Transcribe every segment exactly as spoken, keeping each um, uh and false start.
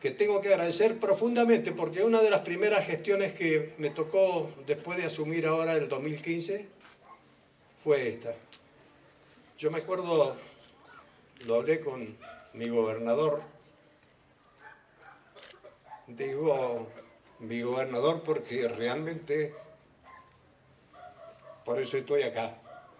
que tengo que agradecer profundamente, porque una de las primeras gestiones que me tocó después de asumir ahora el dos mil quince fue esta. Yo me acuerdo, lo hablé con mi gobernador, digo mi gobernador porque realmente por eso estoy acá,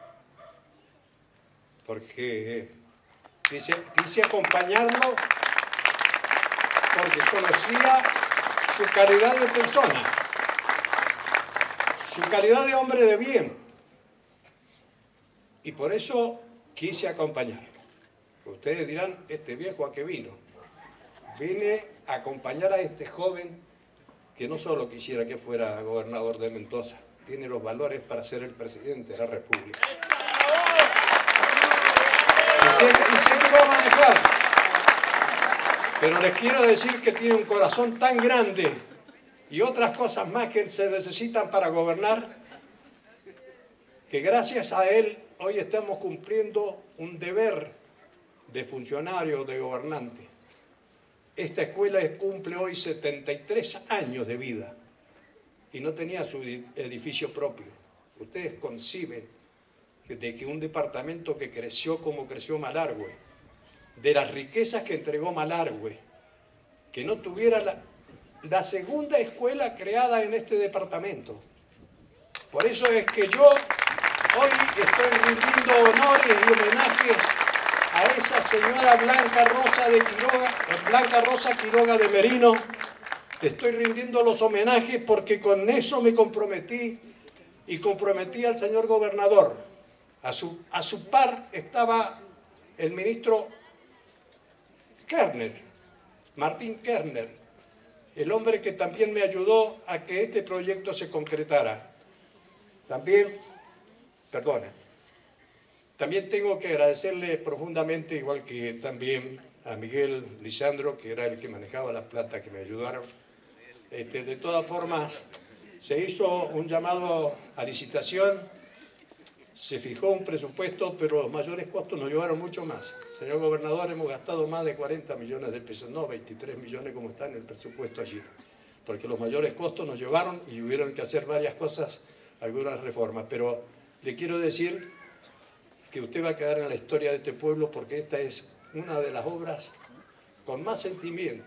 porque quise, quise acompañarlo porque conocía su calidad de persona, su calidad de hombre de bien, y por eso quise acompañarlo. Ustedes dirán, este viejo ¿a qué vino? Vine a acompañar a este joven que no solo quisiera que fuera gobernador de Mendoza, tiene los valores para ser el presidente de la República. Y sé, y sé que va a manejar, pero les quiero decir que tiene un corazón tan grande y otras cosas más que se necesitan para gobernar, que gracias a él hoy estamos cumpliendo un deber de funcionario, de gobernante. Esta escuela cumple hoy setenta y tres años de vida y no tenía su edificio propio. Ustedes conciben de que un departamento que creció como creció Malargüe, de las riquezas que entregó Malargüe, que no tuviera la, la segunda escuela creada en este departamento. Por eso es que yo hoy estoy rindiendo honores y homenajes a esa señora Blanca Rosa de Quiroga, Blanca Rosa Quiroga de Merino. Estoy rindiendo los homenajes porque con eso me comprometí y comprometí al señor gobernador. A su, a su par estaba el ministro Kerner, Martín Kerner, el hombre que también me ayudó a que este proyecto se concretara. También, perdona, también tengo que agradecerle profundamente, igual que también a Miguel Lisandro, que era el que manejaba la plata, que me ayudaron. Este, de todas formas, se hizo un llamado a licitación, se fijó un presupuesto, pero los mayores costos nos llevaron mucho más. Señor gobernador, hemos gastado más de cuarenta millones de pesos, no veintitrés millones como está en el presupuesto allí, porque los mayores costos nos llevaron y hubieron que hacer varias cosas, algunas reformas. Pero le quiero decir que usted va a quedar en la historia de este pueblo porque esta es una de las obras con más sentimiento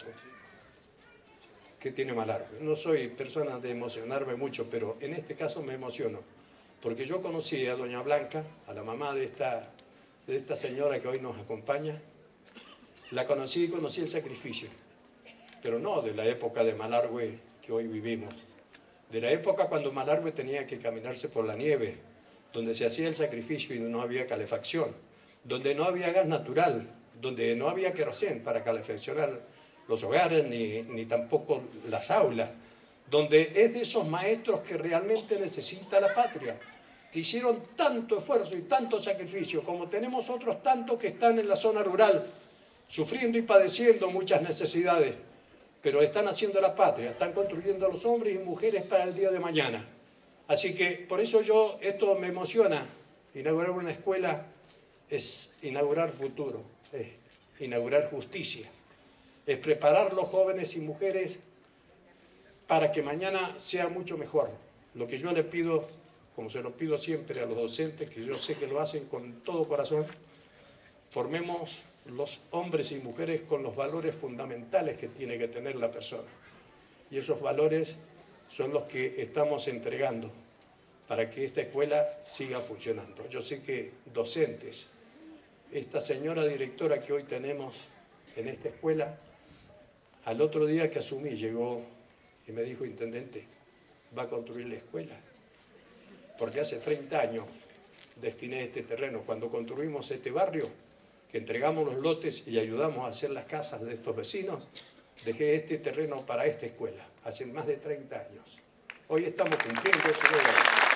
que tiene Malargüe. No soy persona de emocionarme mucho, pero en este caso me emociono, porque yo conocí a doña Blanca, a la mamá de esta, de esta señora que hoy nos acompaña. La conocí y conocí el sacrificio, pero no de la época de Malargüe que hoy vivimos, de la época cuando Malargüe tenía que caminarse por la nieve, donde se hacía el sacrificio y no había calefacción, donde no había gas natural, donde no había querosén para calefaccionar los hogares ni, ni tampoco las aulas, donde es de esos maestros que realmente necesita la patria, que hicieron tanto esfuerzo y tanto sacrificio, como tenemos otros tantos que están en la zona rural, sufriendo y padeciendo muchas necesidades, pero están haciendo la patria, están construyendo a los hombres y mujeres para el día de mañana. Así que por eso yo, esto me emociona. Inaugurar una escuela es inaugurar futuro, es inaugurar justicia, es preparar los jóvenes y mujeres para que mañana sea mucho mejor. Lo que yo le pido, como se lo pido siempre a los docentes, que yo sé que lo hacen con todo corazón, formemos los hombres y mujeres con los valores fundamentales que tiene que tener la persona. Y esos valores son los que estamos entregando para que esta escuela siga funcionando. Yo sé que docentes, esta señora directora que hoy tenemos en esta escuela, al otro día que asumí llegó y me dijo: intendente, ¿va a construir la escuela? Porque hace treinta años destiné este terreno. Cuando construimos este barrio, que entregamos los lotes y ayudamos a hacer las casas de estos vecinos, dejé este terreno para esta escuela, hace más de treinta años. Hoy estamos cumpliendo ese deber.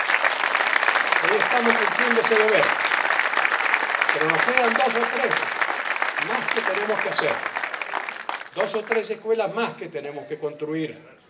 Hoy estamos cumpliendo ese deber. Pero nos quedan dos o tres más que tenemos que hacer. Dos o tres escuelas más que tenemos que construir.